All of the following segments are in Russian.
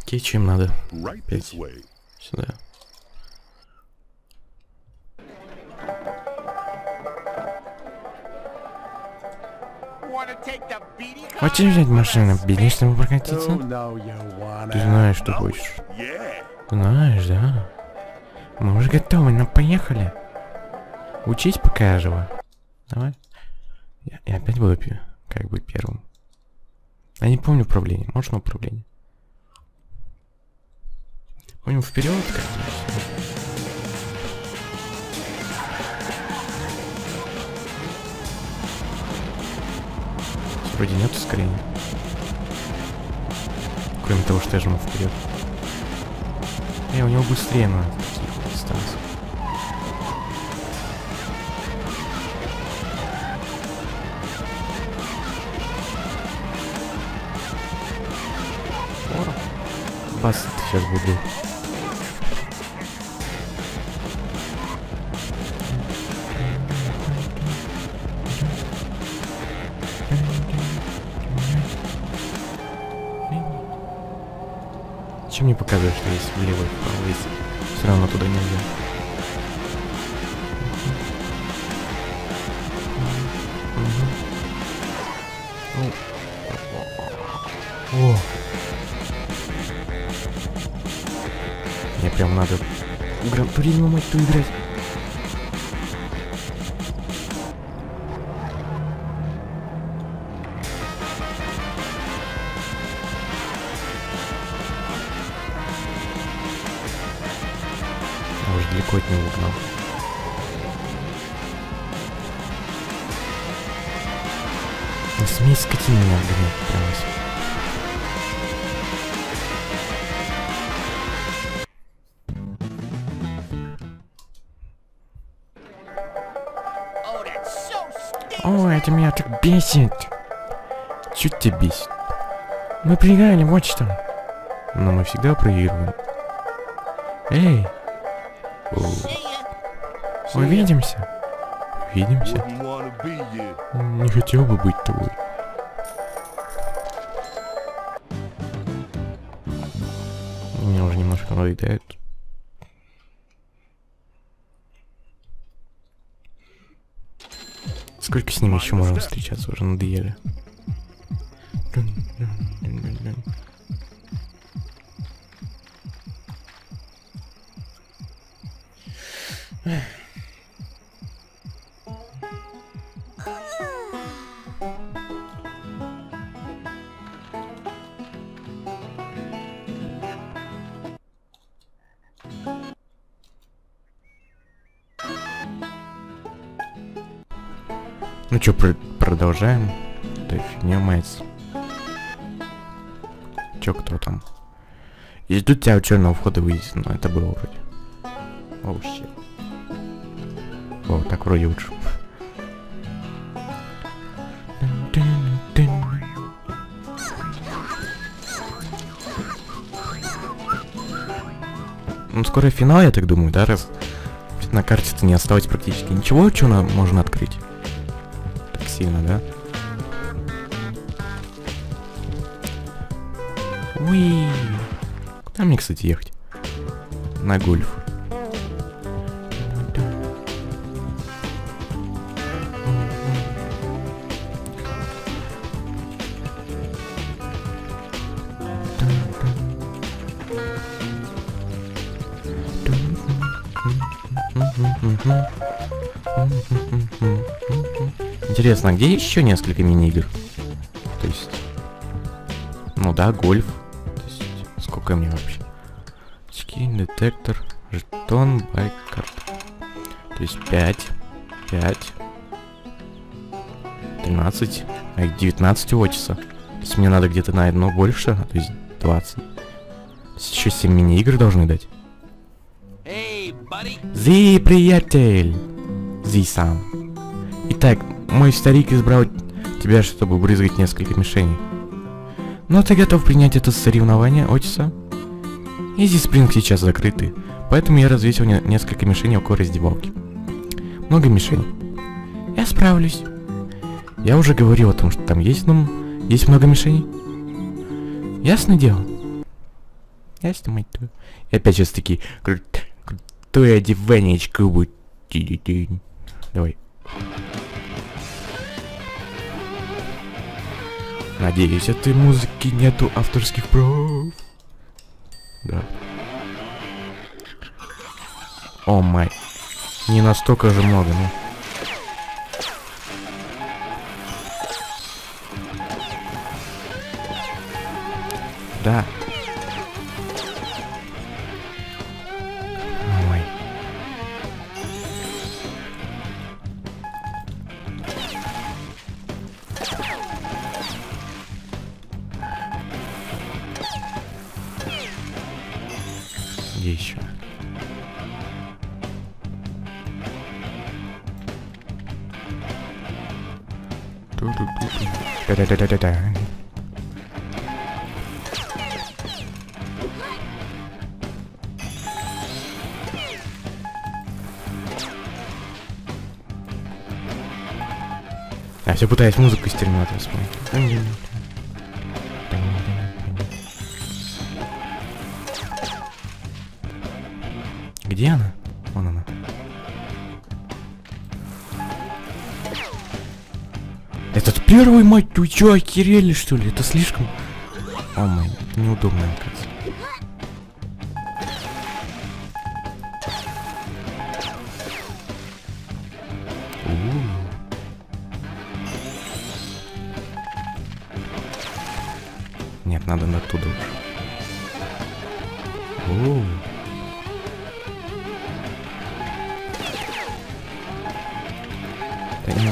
Окей, чем надо? 5. Сюда. Хочешь взять машину, Билли, чтобы прокатиться? Ты знаешь, что хочешь. Знаешь, да? Мы уже готовы, но поехали. Учись, пока я жива. Давай. Я опять буду как бы первым. Я не помню управление. Можно управление? Помню вперед, конечно. Вроде нет ускорения. Кроме того, что я жму вперед. У него быстрее на таких дистанциях. Бас, ты сейчас буду. Чем мне показывает, что есть влево и вправо, если все равно туда нельзя? О! Мне прям надо Гран-туризмо, мать твою, играть. Я уже далеко от него угнал. Не смей, скотина, меня обгонять прямо сейчас. Ой, это меня так бесит. Чуть тебя бесит. Мы проиграли, вот что. Но мы всегда проигрываем. Эй. Увидимся. Увидимся. Не хотел бы быть тобой. Меня уже немножко надоедает. Сколько с ним еще можем встречаться? Уже надоели. Ну чё, продолжаем? Да фигня мается. Чё, кто там? И тут тебя у черного входа выйдет, но это было вроде. Оу, щит. О, так вроде лучше. Ну, скоро финал, я так думаю, да, раз на карте-то не осталось практически ничего, что можно открыть. Сильно, да? Уи! Куда мне, кстати, ехать? На гольф. Интересно, а где еще несколько мини-игр? То есть... Ну да, гольф. То есть, сколько мне вообще? Скин, детектор, жетон, байк, карта. То есть 5, 5, 13, а их 19 часа. То есть мне надо где-то на одно больше, то есть 20. То есть еще 7 мини-игр должны дать. Зи, приятель! Зи сам. Итак, мой старик избрал тебя, чтобы брызгать несколько мишеней. Но ты готов принять это соревнование, Отиса? Изи Спринг сейчас закрыты, поэтому я развесил несколько мишеней около раздевалки. Много мишеней. Я справлюсь. Я уже говорил о том, что там есть много мишеней. Ясно дело. Ясно, мать твою. И опять сейчас такие крутое одеванечко будет. Давай. Надеюсь, этой музыки нету авторских прав. Да. О май. Не настолько же много, ну. Да. Ой. Где еще? Да-да-да-да-да. Я все пытаюсь музыку из Терминатора вспомнить. Где она? Вон она. Этот первый, мать, ты чё, охерели, что ли? Это слишком... О май, неудобно, оказывается. Нет, надо оттуда уже. Да нет.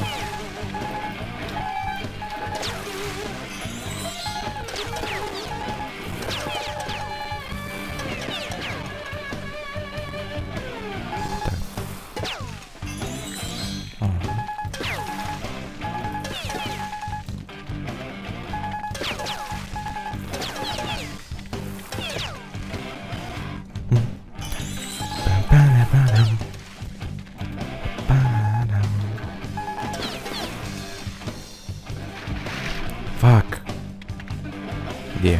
Фак. Где?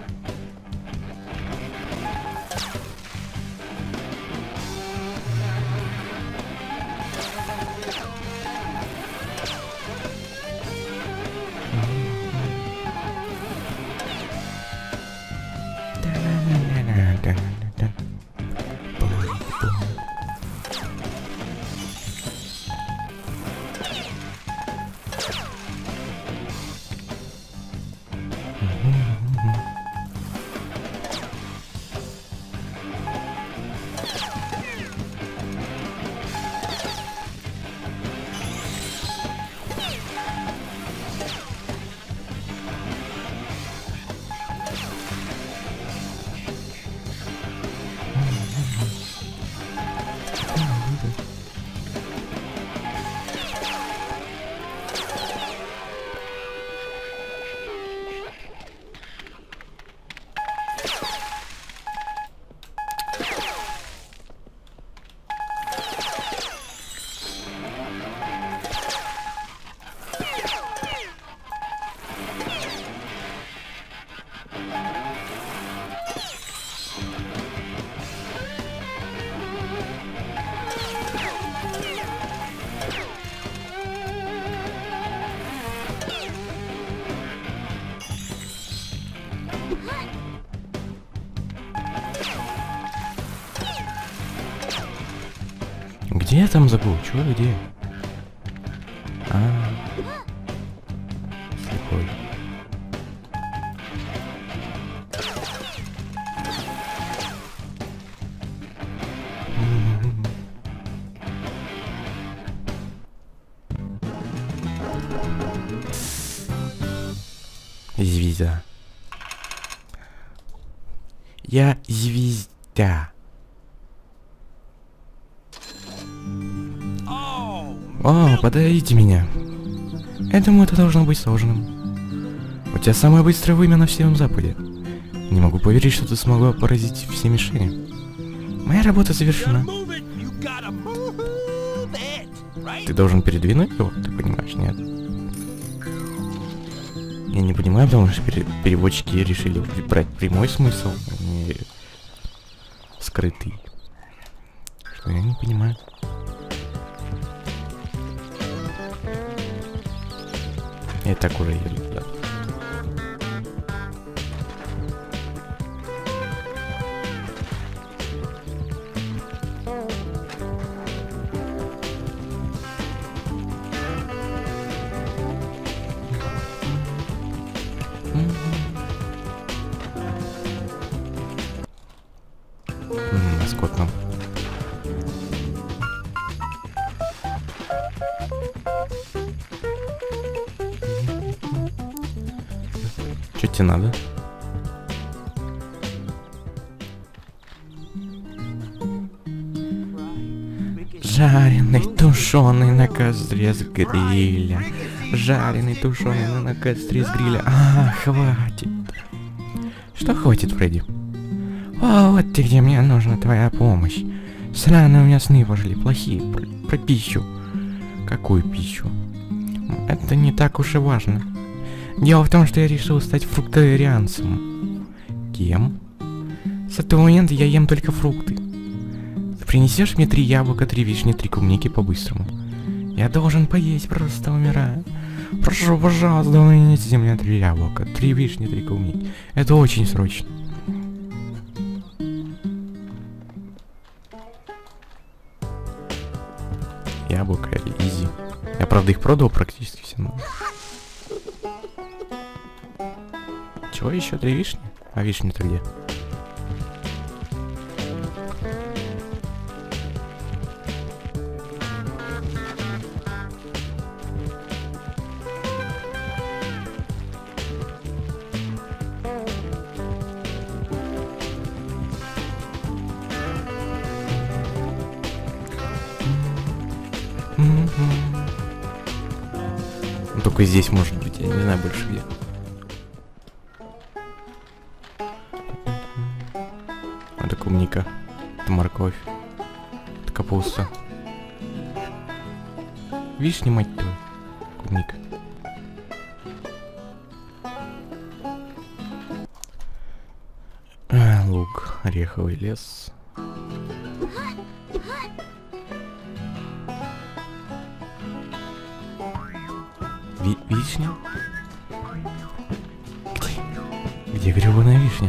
Где я там забыл? Чего, где? Слепой. Звезда. Я звезда. О, подавите меня. Я думаю, это должно быть сложным. У тебя самое быстрое вымя на всем Западе. Не могу поверить, что ты смогла поразить все мишени. Моя работа завершена. Ты должен передвинуть его? Ты понимаешь, нет? Я не понимаю, потому что переводчики решили брать прямой смысл. скрытый. Что я не понимаю. Я так уже еду туда. Маскот нам. Что тебе надо? Жареный, тушеный на костре с гриля. Жареный, тушеный на костре с гриля. Хватит. Что хватит, Фредди? О, вот ты где, мне нужна твоя помощь. Сраные у меня сны пошли, плохие, про пищу. Какую пищу? Это не так уж и важно. Дело в том, что я решил стать фруктарианцем. Кем? С этого момента я ем только фрукты. Ты принесешь мне 3 яблока, 3 вишни, 3 клубники по-быстрому? Я должен поесть, просто умираю. Прошу, пожалуйста, принесите мне 3 яблока, 3 вишни, 3 клубники. Это очень срочно. Яблоко или изи. Я, правда, их продал практически все. Но... Чего еще 3 вишни? А вишни-то где? Только здесь может быть, я не знаю больше где. Это клубника, это морковь, это капуста. Вишни, мать твою, клубника. Лук, ореховый лес. Вишня? Где гребаная вишня?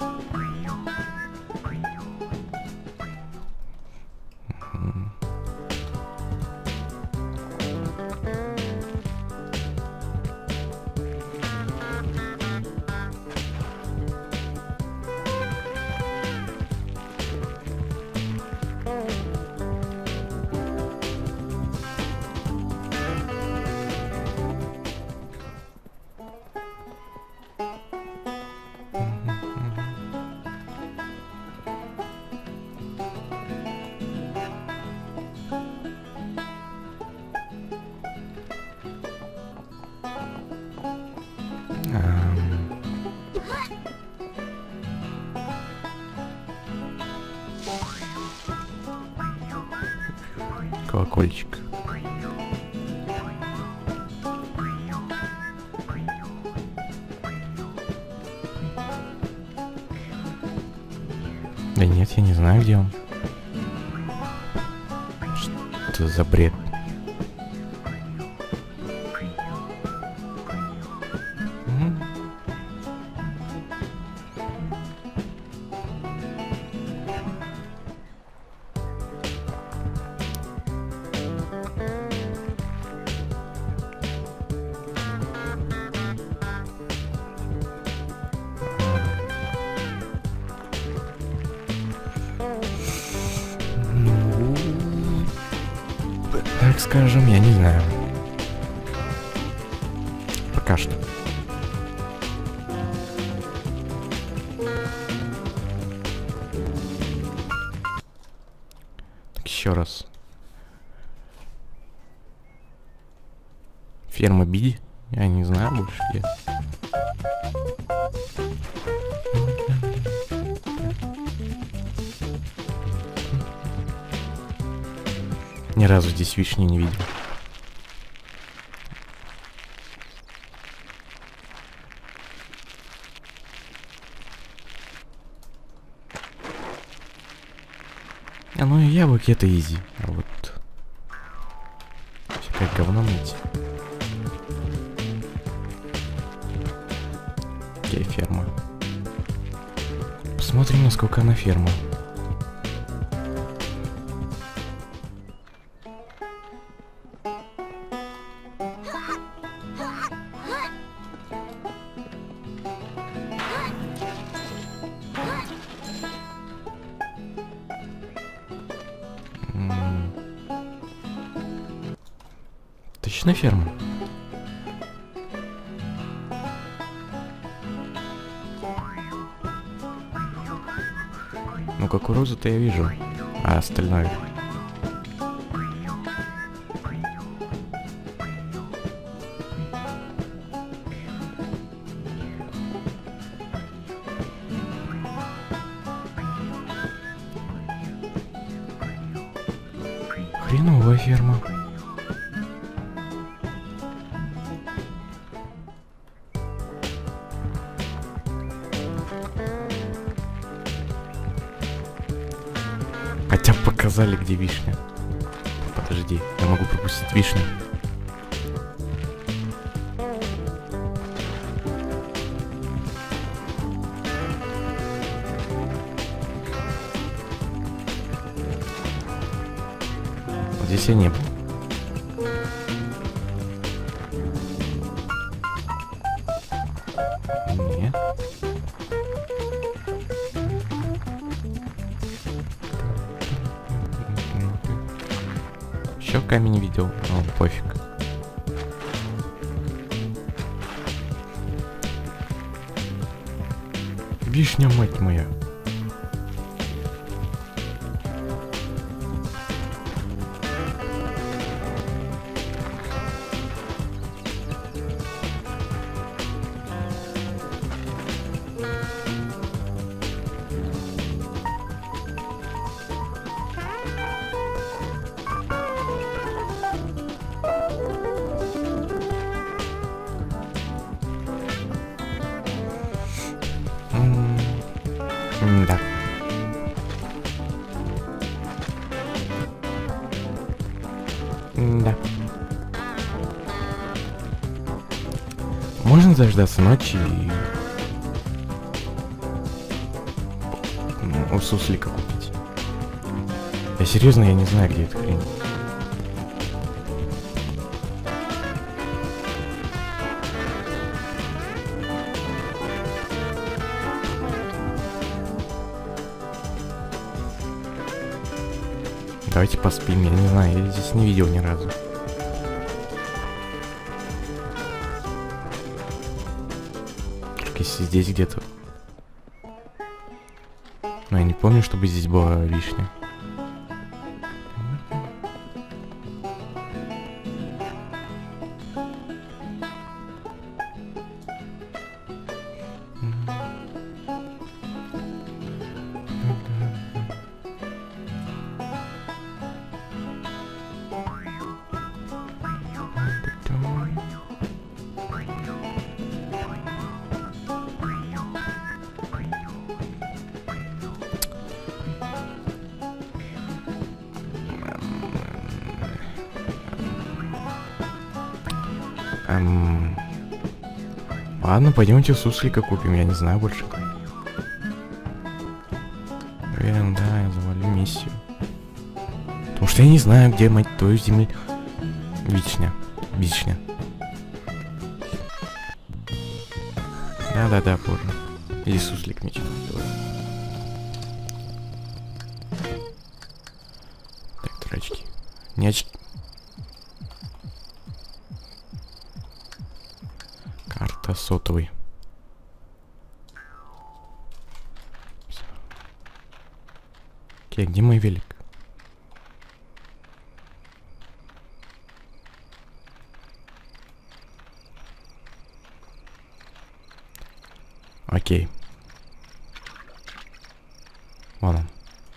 Колокольчик. Да нет, я не знаю, где он. Что за бред? Так скажем, я не знаю. Пока что. Так, еще раз. Ферма Биди? Я не знаю больше где. Ни разу здесь вишни не видел. ну и яблоки это изи. А вот... всякое говно найти. Окей, ферма. Посмотрим, насколько она ферма. Точно ферма? Ну, кукурузу-то я вижу, а остальное... Хреновая ферма. Хотя бы показали, где вишня. Подожди, я могу пропустить вишню. Вот здесь я не был. Нет. Еще камень видел, но пофиг. Вишня, мать моя. Да. Да. Можно дождаться ночи и у суслика купить. Я серьезно, я не знаю, где эта хрень. Давайте поспим, я не знаю, я здесь не видел ни разу. Только если здесь где-то... Но я не помню, чтобы здесь была вишня. Ладно, пойдемте суслика купим, я не знаю больше. Уверен, да, я завалю миссию. Потому что я не знаю, где, мать твою, землю. Вишня. Вишня. Да-да-да, позже. Или суслик мечтал делать. Так, дурачки. Не очки. Карта сотовый. Окей, где мой велик? Окей. Вон он.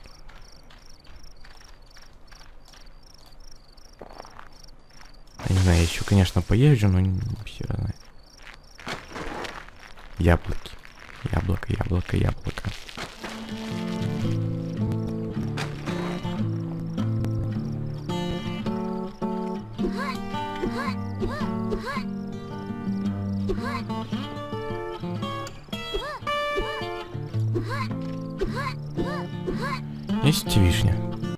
Я не знаю, я еще, конечно, поезжу, но хер знает. Яблоки. Яблоко, яблоко, яблоко. Есть вишня?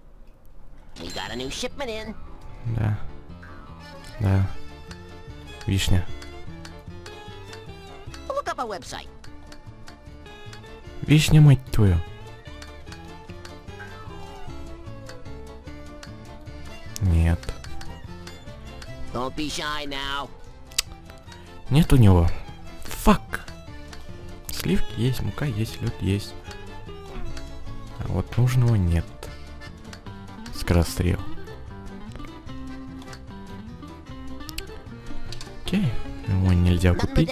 Да. Да. Вишня. Вишня, мать твою. Нет. Нет у него. Фак. Сливки есть, мука есть, лед есть. А вот нужного нет. Скорострел. Окей. Его нельзя купить.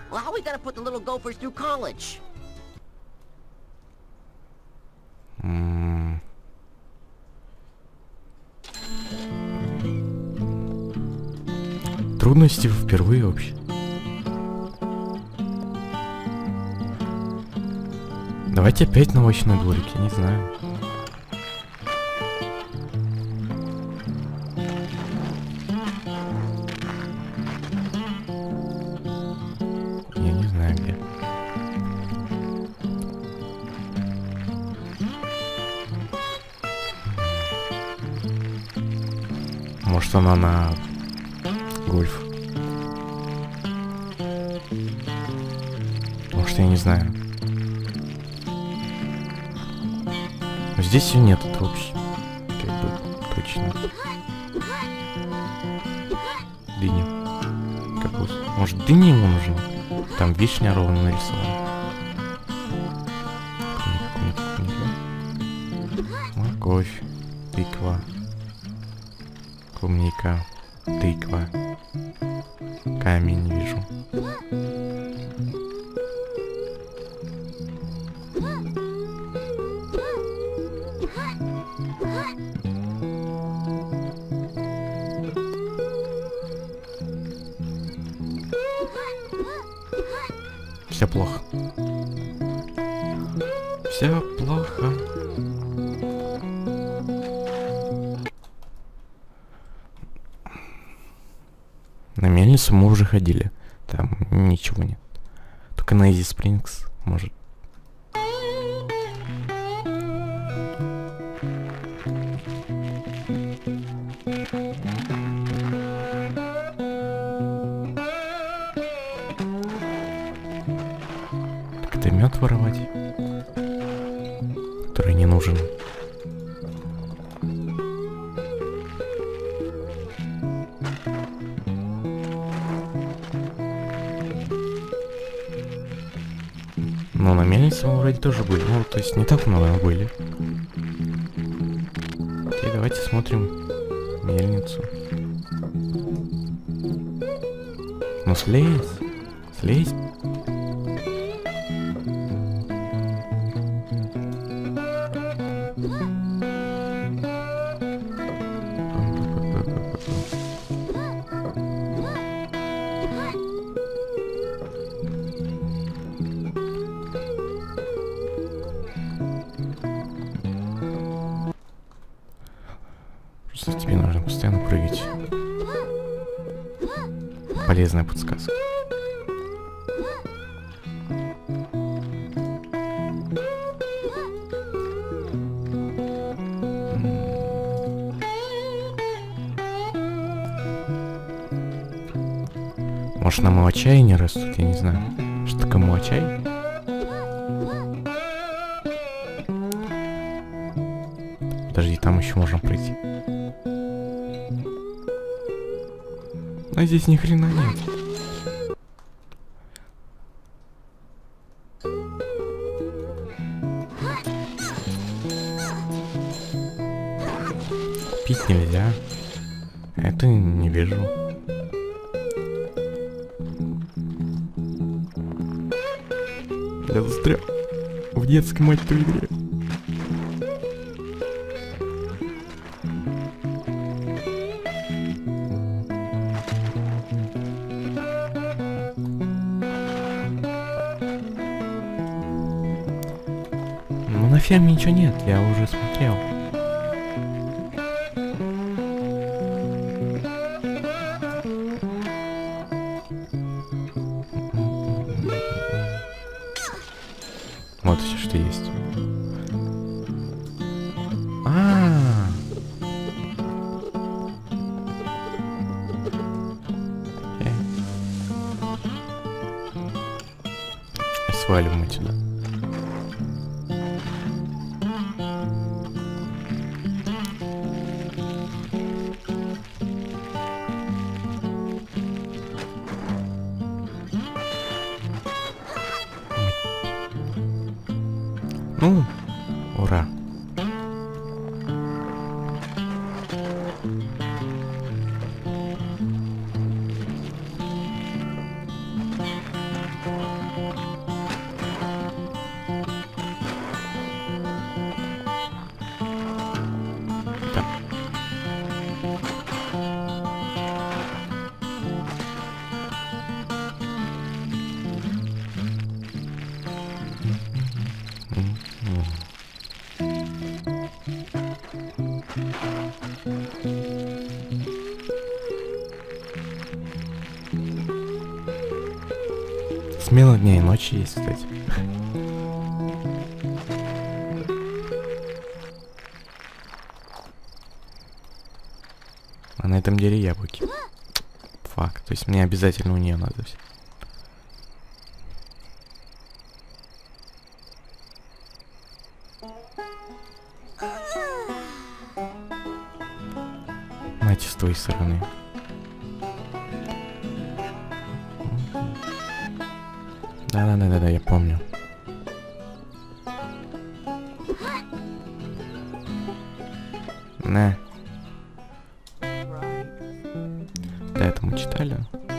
Трудности впервые вообще. Давайте опять на овощной дворик, я не знаю. Я не знаю где. Может она на гольф. Может я не знаю. Здесь ее нет, это вообще как бы точно. Дыня. Капуста. Может дыня ему нужна? Там вишня ровно нарисована. Морковь, тыква, клубника, тыква. Камень не вижу. Все плохо. Все плохо. На мельницу мы уже ходили. Там ничего нет. Только на Изи Спрингс может. Так это мед воровать, который не нужен. Но на мельнице мы вроде тоже были. Ну, то есть не так много были. Окей, давайте смотрим мельницу. Ну, слезь. Слезь. Просто тебе нужно постоянно прыгать. Полезная подсказка. Может, на молочае не растут, я не знаю. Что такое молочай? Подожди, там еще можно пройти. А здесь ни хрена нет. Пить нельзя. Это не вижу. Я застрял в детской, мать твою, игре. Ну на ферме ничего нет, я уже смотрел. сваливаем отсюда. Ну, ура. Да. Смело дня и ночи есть, кстати. А на этом деле яблоки. Факт. То есть мне обязательно у нее надо взять. Нате с твоей стороны. Да, я помню. На. Да, это мы читали.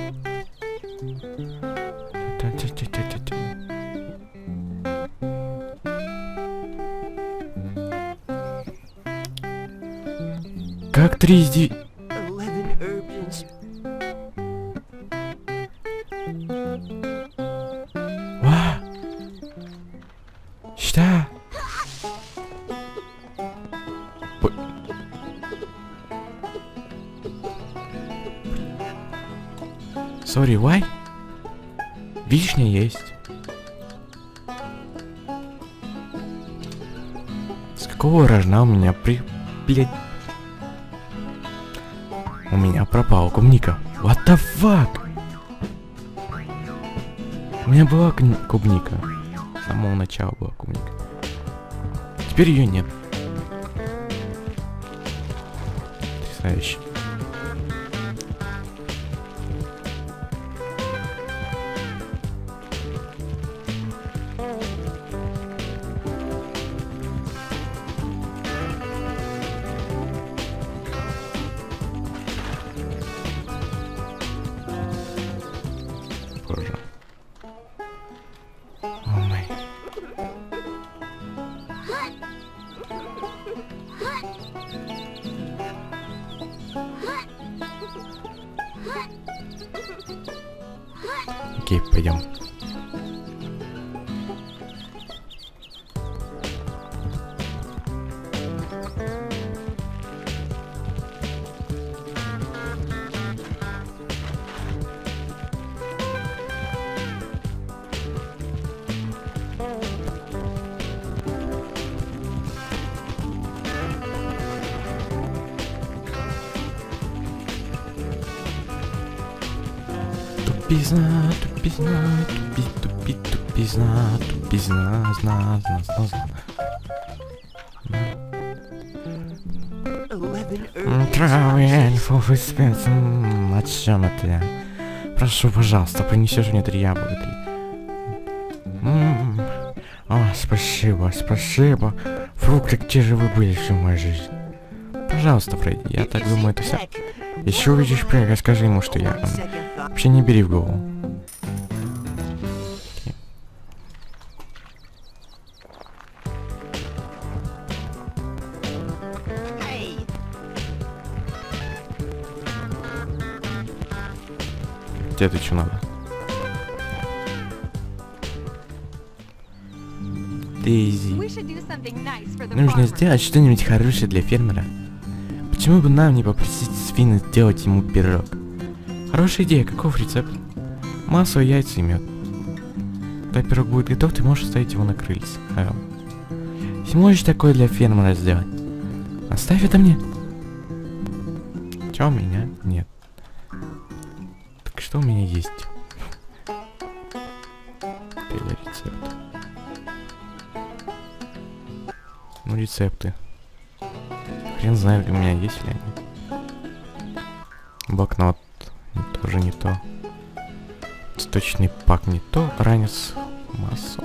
Как 3 из 9? Что? Sorry, why? Вишня есть. С какого рожна у меня блядь... У меня пропала клубника. What the fuck? У меня была клубника. С самого начала была клубника. Теперь ее нет. Потрясающе. Боже. О май. Окей, пойдем. Тупизна, тупизна, зна. Травень, фуфы, спец, о чем это я? Прошу, пожалуйста, принесешь мне 3 яблока. О, спасибо. Фрукты, где же вы были всю мою жизнь? Пожалуйста, Фредди, я так думаю, это все. Если увидишь Прега, скажи ему, что я... Вообще не бери в голову. Тебе это что надо? Дейзи. Нужно сделать что-нибудь хорошее для фермера. Почему бы нам не попросить свиньи сделать ему пирог? Хорошая идея, каков рецепт? Масло, яйца и мед. Когда пирог будет готов, ты можешь оставить его на крыльце. Если можешь такое для фермера сделать, оставь это мне. Чё у меня? Нет. Так что у меня есть? Рецепт. рецепт. Ну, рецепты. Хрен знает, у меня есть ли они. Блокнот. Тоже не то. Цветочный пак не то. Ранец масло.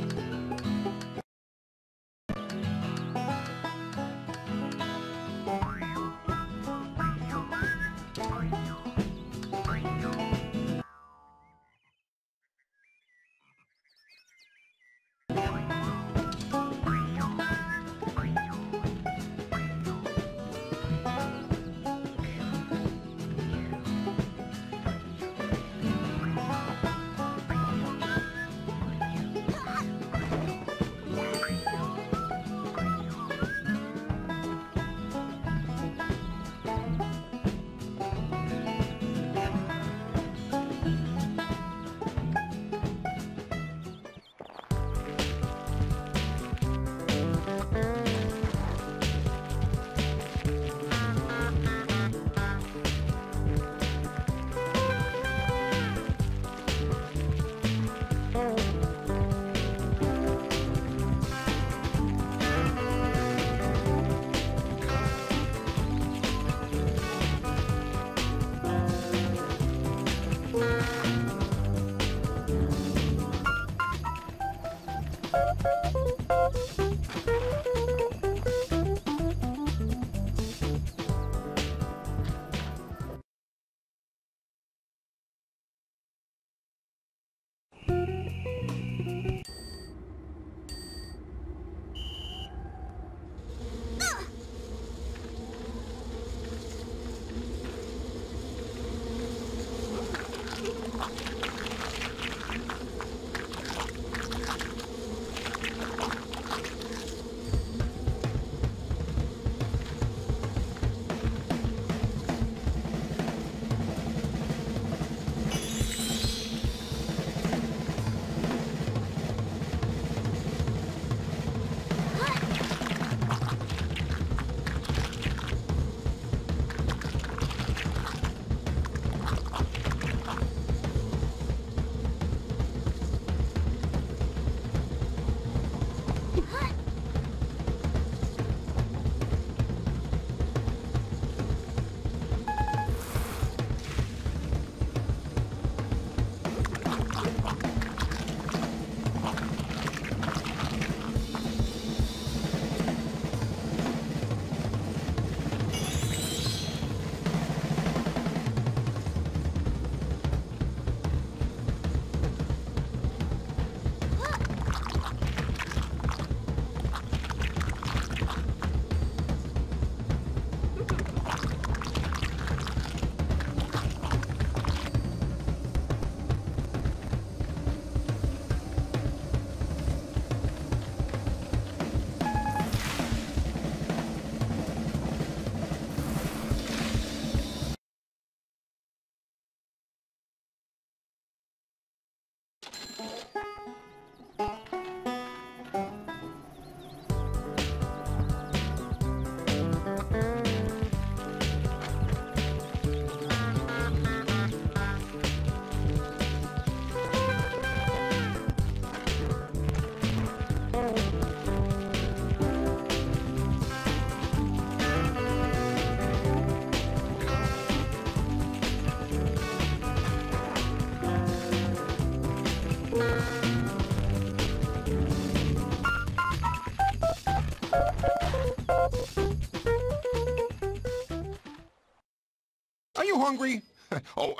Are you hungry? Oh,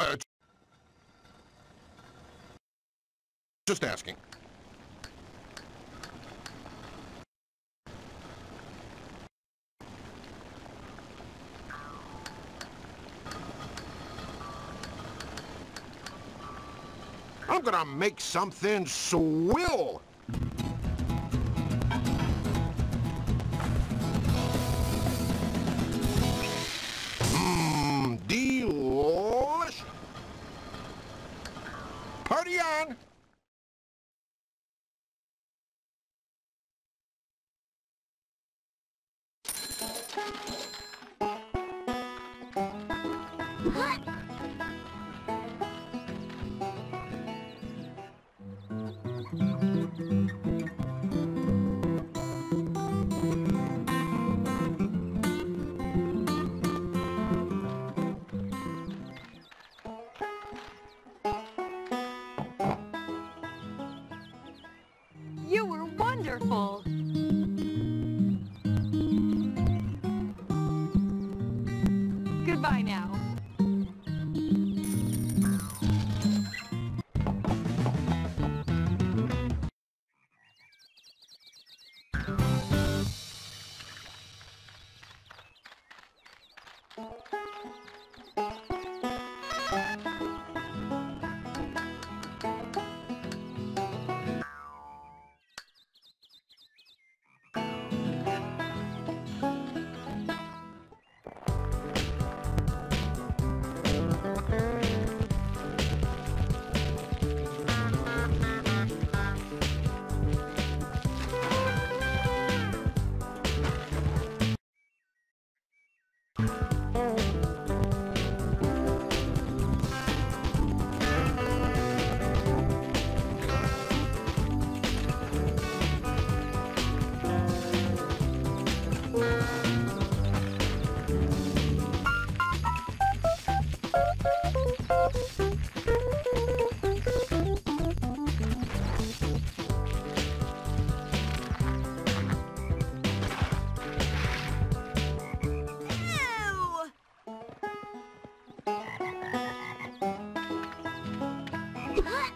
just asking. I'm gonna make something swill. Delish. Party on. wonderful. Goodbye now. Ew!